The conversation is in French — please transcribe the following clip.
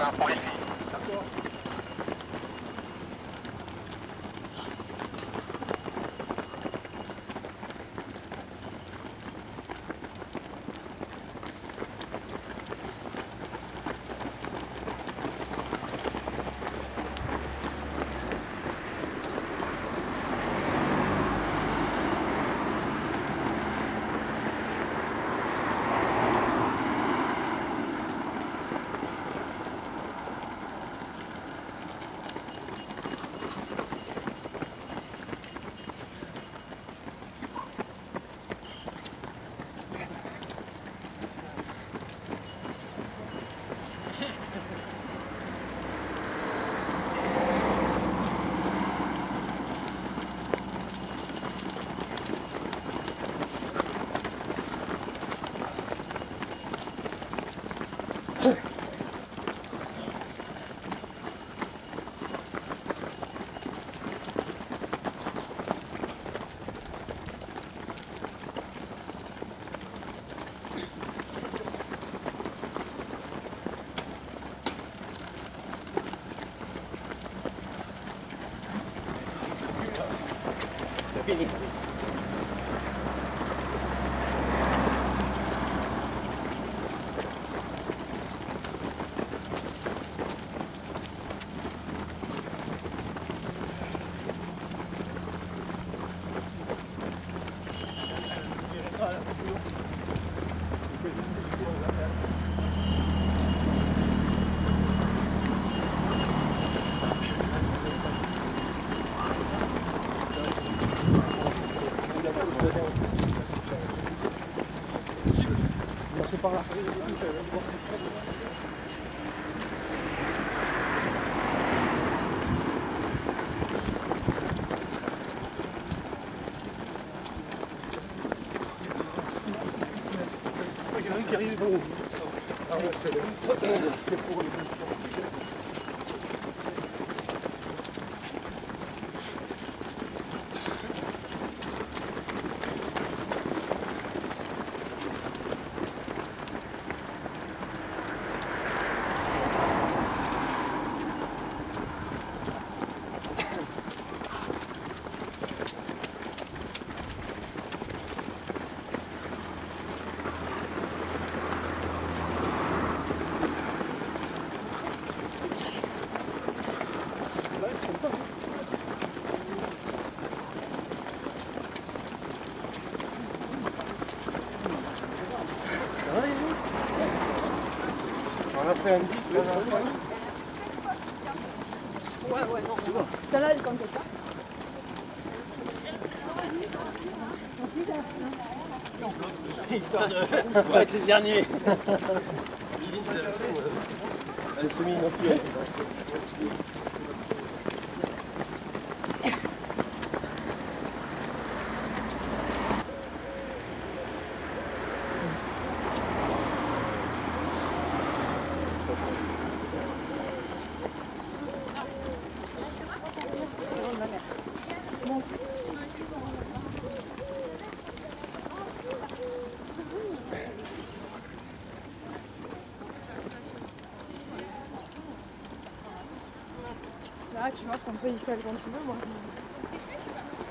1 pour les filles. Fini. C'est par là. Il y en a un qui arrive en haut. Ah ouais, c'est pour le On a fait un 10, Ouais, non. Ça va, t'inquiète pas. Histoire de être les derniers. Un semi-non-pied. Là, tu vois, François, il fait quand tu veux, moi. Ils ont triché ou pas?